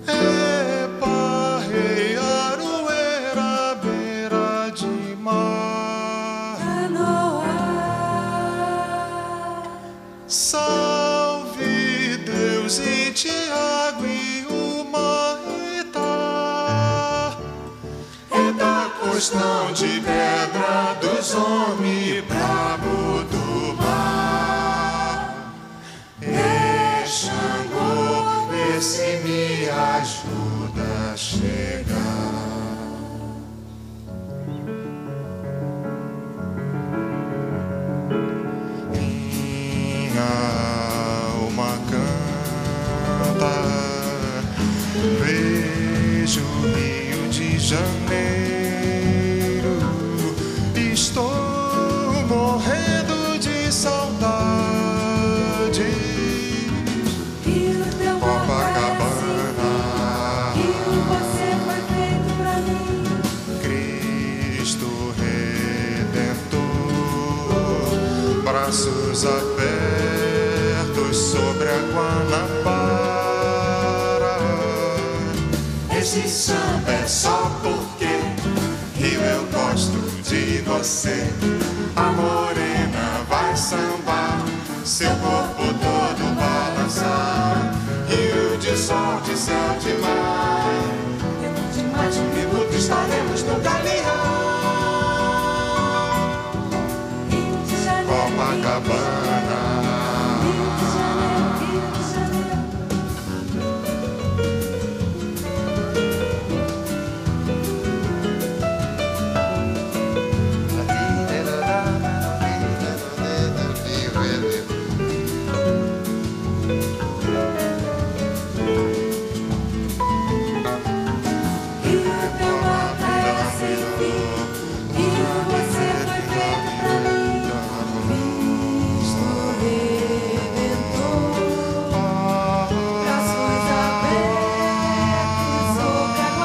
É Parreiaroeira, beira de mar. Salve Deus e Tiago e o Marita. É da costão de pedra dos homens brabo do mar. É Xangô, vê se me ajuda a chegar. Minha alma canta, vejo o Rio de Janeiro, estou morrendo de saudade. Copacabana, Rio, você foi feito pra mim. Cristo Redentor, braços abertos sobre a Guanabara. Esse samba é só porque Rio, eu gosto de você. A morena vai sambar, seu corpo todo balançar. Rio de sol, de céu, de mar. Dentro de mais um minuto estaremos no Galeão. Rio de Janeiro, Copacabana. Rio de Janeiro, Rio de Janeiro. Rio, teu mata é sem fim. Rio, você foi feito pra mim. Cristo Redentor, braços abertos sobre a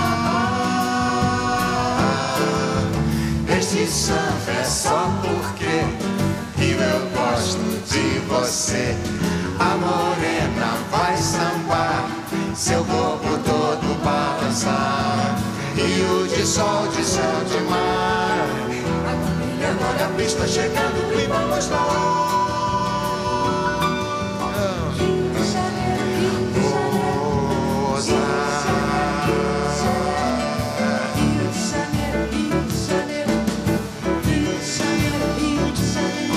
Guanabara. Este samba é só porque Rio, eu gosto de você. A morena vai sambar, seu corpo todo balançar. Rio de sol, de céu, de mar. Brilhando, olha a pista chegando e vamos lá. Rio de Janeiro, Rio de Janeiro. Rio de Janeiro, Rio de Janeiro. Rio de Janeiro, Rio de Janeiro.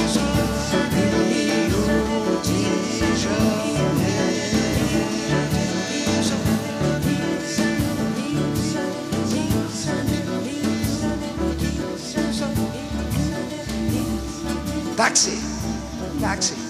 Táxi, táxi.